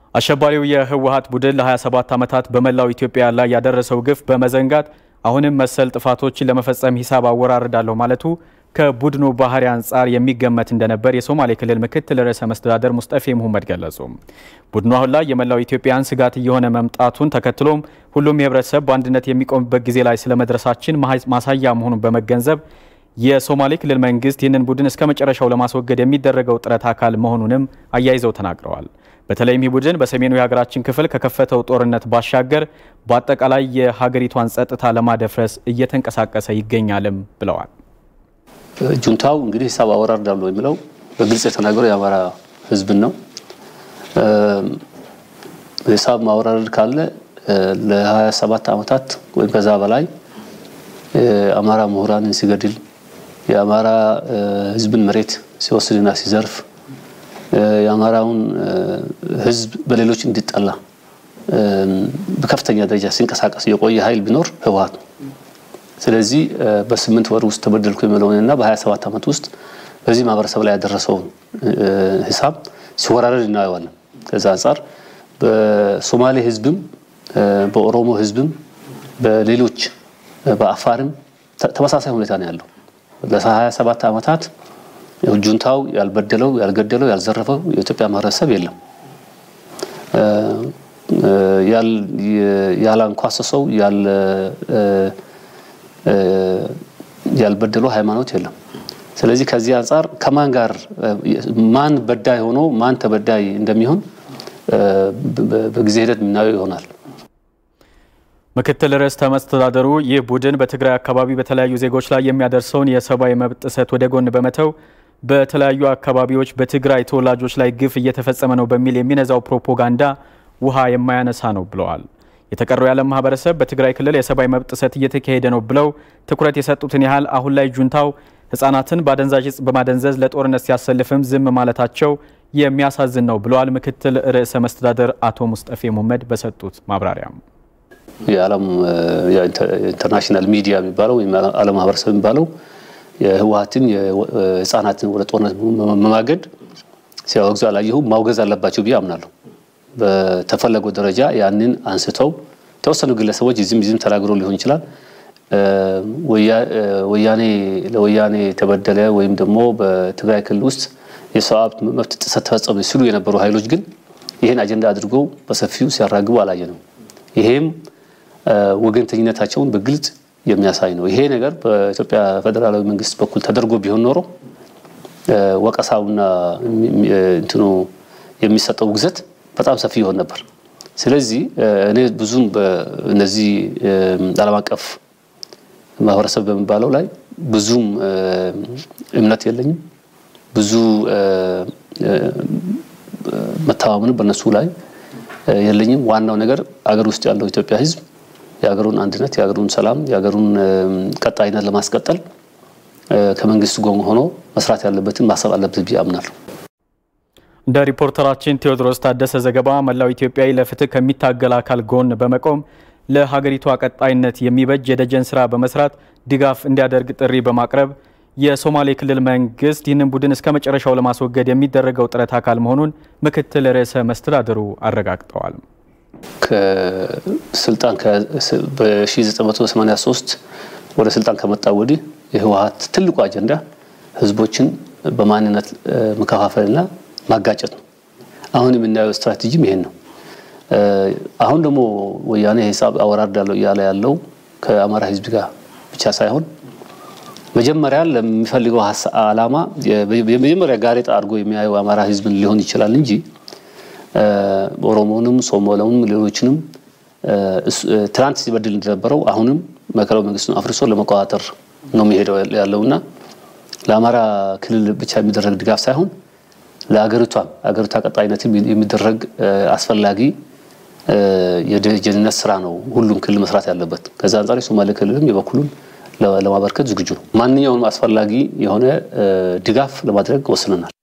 አሸባሪው የህወሓት ቡድን ለ27 ዓመታት በመላው ኢትዮጵያ ላይ ያደረሰው ግፍ በመዘንጋት አሁንም መሰል ጥፋቶችን ለመፈጸም ሂሳብ አወራርዳለሁ ማለቱ ከቡድኑ ባህሪ አንጻር የሚገመት እንደነበር የሶማሌ ክልል ምክትል ርዕሰ መስተዳድር ሙስጠፌ መሐመድ ገለጹ። ቡድኑ አሁን ላይ የመላው ኢትዮጵያን ስጋት እየሆነ መምጣቱን ተከትሎም ሁሉም የህብረተሰብ በአንድነት የሚቆምበት ጊዜ ላይ ስለመድረሳችን ማሳያ መሆኑን በመገንዘብ የሶማሌ ክልል መንግስት ይህንን ቡድን እስከ መጨረሻው ለማስወገድ የሚደረገው ጥረት አካል መሆኑንም አያይዘው ተናግረዋል። በተለይም ይህ ቡድን በሰሜኑ የሀገራችን ክፍል ከከፈተው ጦርነት ባሻገር በአጠቃላይ የሀገሪቷን ጸጥታ ለማደፍረስ እየተንቀሳቀሰ ይገኛልም ብለዋል። ጁንታው እንግዲህ ሂሳብ አወራርዳለሁ የሚለው በግልጽ የተናገረው የአማራ ህዝብ ነው። ሂሳብ ማወራረድ ካለ ለ27 ዓመታት ወይ ከዛ በላይ አማራ ምሁራንን ሲገድል የአማራ ህዝብን መሬት ሲወስድና ሲዘርፍ የአማራውን ህዝብ በሌሎች እንዲጠላ በከፍተኛ ደረጃ ሲንቀሳቀስ የቆየ ኃይል ቢኖር ህወሓት ነው። ስለዚህ በ8 ወር ውስጥ ተበደልኩ የሚለውንና በ27 ዓመት ውስጥ በዚህ ማህበረሰብ ላይ ያደረሰው ሂሳብ ሲወራረድ እናየዋለን። ከዛ አንፃር በሶማሌ ህዝብም በኦሮሞ ህዝብም በሌሎች በአፋርም ተመሳሳይ ሁኔታ ነው ያለው። ለ27 ዓመታት ጁንታው ያልበደለው ያልገደለው ያልዘረፈው የኢትዮጵያ ማህበረሰብ የለም። ያላንኳሰሰው ያልበደለው ሃይማኖት የለም። ስለዚህ ከዚህ አንፃር ከማን ጋር ማን በዳይ ሆኖ ማን ተበዳይ እንደሚሆን በጊዜ ሂደት ምናየው ይሆናል። ምክትል ርዕሰ መስተዳድሩ ይህ ቡድን በትግራይ አካባቢ በተለያዩ ዜጎች ላይ የሚያደርሰውን የሰብአዊ መብት ጥሰት ወደ ጎን በመተው በተለያዩ አካባቢዎች በትግራይ ተወላጆች ላይ ግፍ እየተፈጸመ ነው በሚል የሚነዛው ፕሮፓጋንዳ ውሃ የማያነሳ ነው ብለዋል። የተቀረው የዓለም ማህበረሰብ በትግራይ ክልል የሰብአዊ መብት ጥሰት እየተካሄደ ነው ብለው ትኩረት የሰጡትን ያህል አሁን ላይ ጁንታው ህፃናትን በአደንዛዥ ዕፅ በማደንዘዝ ለጦርነት ሲያሰልፍም ዝም ማለታቸው የሚያሳዝን ነው ብለዋል። ምክትል ርዕሰ መስተዳድር አቶ ሙስጠፌ መሐመድ በሰጡት ማብራሪያ የዓለም ኢንተርናሽናል ሚዲያ የሚባለው ወይ ዓለም ማህበረሰብ የሚባለው የህወሓትን የህፃናትን ወደ ጦርነት መማገድ ሲያወግዙ አላየሁም። ማውገዝ አለባቸው ብዬ አምናለሁ። በተፈለገው ደረጃ ያንን አንስተው ተወሰኑ ግለሰቦች እዚህም ተናግሮ ሊሆን ይችላል ለወያኔ ተበደለ ወይም ደግሞ በትግራይ ክልል ውስጥ የሰብአዊ መብት ጥሰት ተፈጸመ ሲሉ የነበሩ ኃይሎች ግን ይሄን አጀንዳ አድርገው በሰፊው ሲያራግቡ አላየንም። ይሄም ወገንተኝነታቸውን በግልጽ የሚያሳይ ነው። ይሄ ነገር በኢትዮጵያ ፌደራላዊ መንግስት በኩል ተደርጎ ቢሆን ኖሮ ወቀሳውና እንትኑ የሚሰጠው ግዘት በጣም ሰፊ ይሆን ነበር። ስለዚህ እኔ ብዙም በእነዚህ ዓለም አቀፍ ማህበረሰብ በሚባለው ላይ ብዙም እምነት የለኝም። ብዙ መተማመን በእነሱ ላይ የለኝም። ዋናው ነገር አገር ውስጥ ያለው ኢትዮጵያ ህዝብ የአገሩን አንድነት የአገሩን ሰላም የአገሩን ቀጣይነት ለማስቀጠል ከመንግስት ጎን ሆኖ መስራት ያለበትን ማሰብ አለበት ብዬ አምናለሁ። እንደ ሪፖርተራችን ቴዎድሮስ ታደሰ ዘገባ መላው ኢትዮጵያዊ ለፍትህ ከሚታገል አካል ጎን በመቆም ለሀገሪቷ ቀጣይነት የሚበጅ የደጀን ስራ በመስራት ድጋፍ እንዲያደርግ ጥሪ በማቅረብ የሶማሌ ክልል መንግስት ይህንን ቡድን እስከ መጨረሻው ለማስወገድ የሚደረገው ጥረት አካል መሆኑን ምክትል ርዕሰ መስተዳድሩ አረጋግጠዋል። ከስልጣን በ1983 ወደ ስልጣን ከመጣ ወዲህ የህወሓት ትልቁ አጀንዳ ህዝቦችን በማንነት መከፋፈልና ማጋጨት ነው። አሁን የምናየው ስትራቴጂም ይሄን ነው። አሁን ደግሞ ወያኔ ሂሳብ አወራርዳለሁ እያለ ያለው ከአማራ ህዝብ ጋር ብቻ ሳይሆን መጀመሪያ ለሚፈልገው ዓላማ የመጀመሪያ ጋሬጣ አድርጎ የሚያየው አማራ ህዝብን ሊሆን ይችላል እንጂ ኦሮሞንም ሶማሌውንም ሌሎችንም ትራንት ሲበድል እንደነበረው አሁንም ማዕከላዊ መንግስቱን አፍርሶ ለመቆጣጠር ነው የሚሄደው ያለውና ለአማራ ክልል ብቻ የሚደረግ ድጋፍ ሳይሆን ለአገሪቷ ቀጣይነት የሚደረግ አስፈላጊ የደጀንነት ስራ ነው ሁሉም ክልል መስራት ያለበት። ከዛ አንፃር ሶማሌ ክልልም የበኩሉን ለማበርከት ዝግጁ ነው። ማንኛውንም አስፈላጊ የሆነ ድጋፍ ለማድረግ ወስነናል።